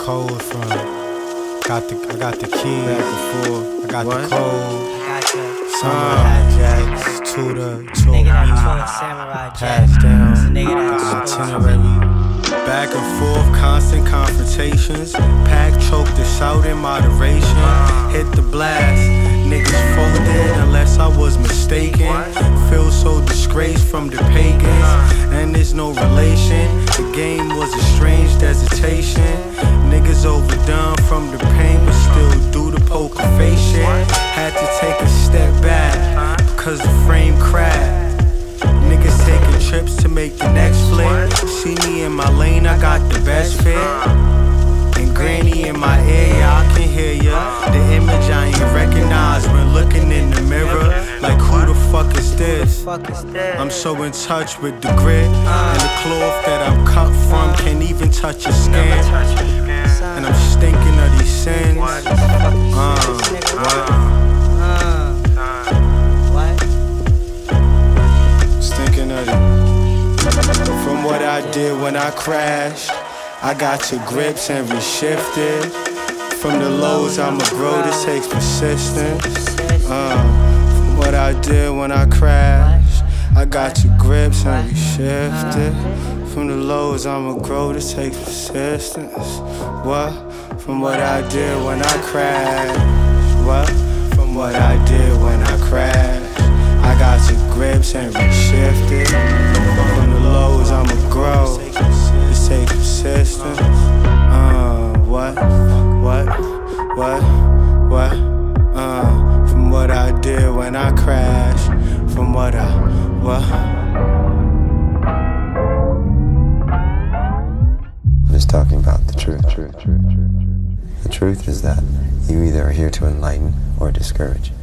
code from. I got the key. Back and forth. I got What? the code. Gotcha. Samurai Jacks, Tudor, Nigga that Tory, taught Samurai Jack. passed down. It's a nigga that The taught. itinerary. Back and forth, constant confrontations. Pack choked us out in moderation. Hit the blast, niggas folded unless I was mistaken. Feel so disgraced from the pagans, and there's no relation. The game was a strange hesitation. Niggas overdone from the pain, but still do the poker face shit. Had to take a step back, because the frame cracked. Niggas taking trips to make the next flick. See me in my lane, I got the best fit. And granny in my ear, yeah, I can hear ya. The image I ain't recognize when looking in the mirror. Like who the fuck is this? I'm so in touch with the grit. And the cloth that I'm cut from can't even touch your skin. And I'm stinking of these sins. What? Stinking of it. From what I did when I crashed, I got to grips and reshifted. From the lows I'ma grow, this takes persistence. From what I did when I crashed, I got to grips and reshifted. From the lows I'ma grow, this takes persistence. What? From what I did when I crashed. What? From what I did when I crashed, I got to grips and reshifted. From the lows I'ma grow, this takes persistence. What? From what I did when I crashed. From what? I'm just talking about the truth. The truth is that you either are here to enlighten or discourage.